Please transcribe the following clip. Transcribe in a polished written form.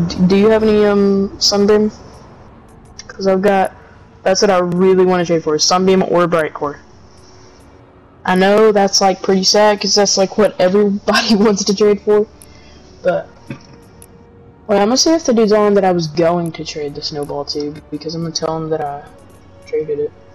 do you have any Sunbeam? Because I've got, that's what I really want to trade for, Sunbeam or Bright Core. I know that's like pretty sad because that's like what everybody wants to trade for, but wait, I'm gonna see if the dude's on that I was going to trade the snowball to, because I'm gonna tell him that I traded it.